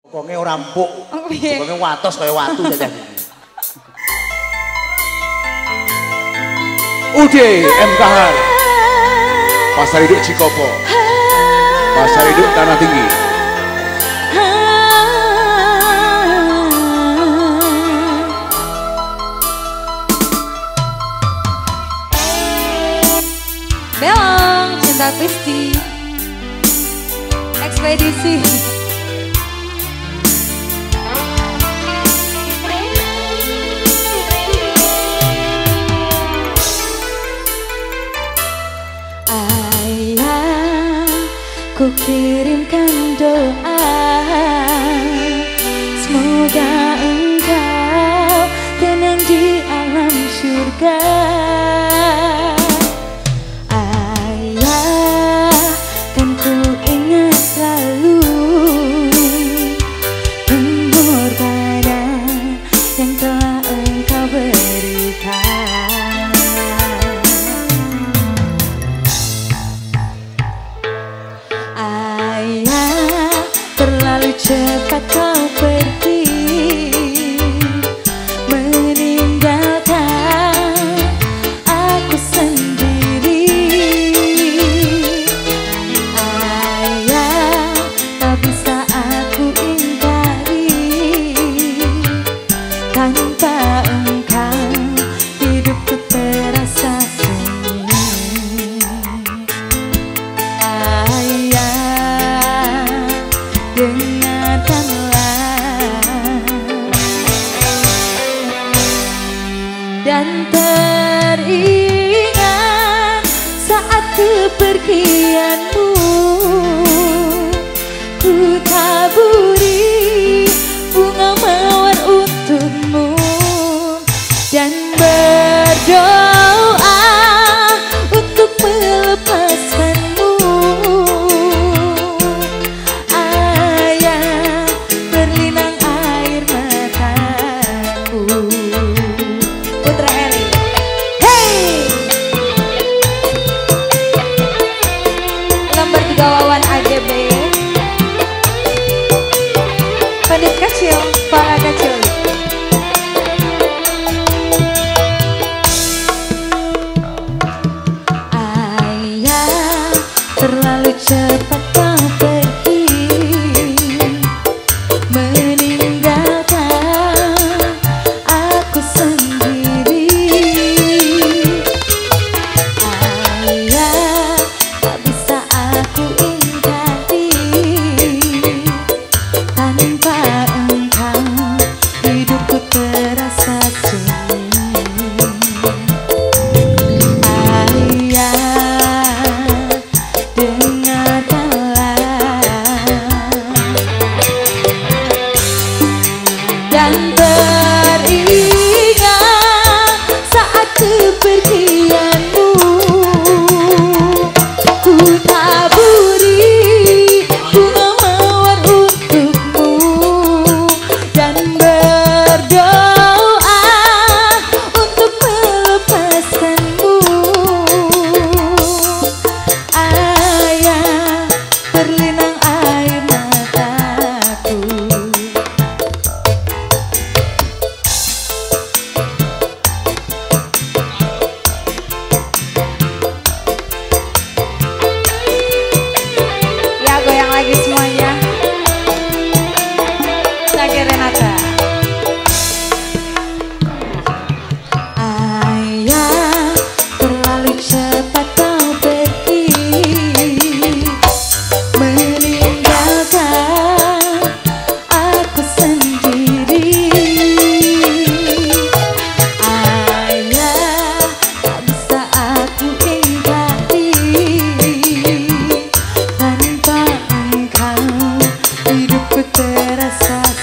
Konge ora empuk. Konge watos kaya watu jajan. Ude MKH Pasar Induk Cikopo, Pasar Induk Tanah Tinggi. Belong Cinta Kristi Ekspedisi. Ku kirimkan doa, semoga engkau tenang di alam surga. Ayah, kan ku ingat selalu pengorbanan yang telah engkau berikan. Ayah, terlalu cepat kau pergi, meninggalkan aku sendiri. Ayah, tak bisa aku ingkari, tanpa engkau hidupku terasa sunyi. Dengarkanlah dan teringat saat kepergianmu, ku taburi bunga mawar untukmu dan berdoa untuk melepaskanmu. Gawawan AGB Pandit kecil, para kecil. Ayah, terlalu cepat kau pergi, meninggalkan aku sendiri. Ayah, tak bisa aku ingkari, tanpa engkau hidupku terasa sunyi. Ayah, dengarkanlah dan teringat saat kepergianmu, ku taburi bunga mawar untukmu dan berdoa untuk melepaskanmu. Ayah, berlinang air mataku. Ya, goyang lagi semuanya. Lagi Renata. Ayah, terlalu cepat kau pergi, meninggalkan aku sendiri. Ayah, tak bisa aku ingkari, tanpa engkau hidupku terasa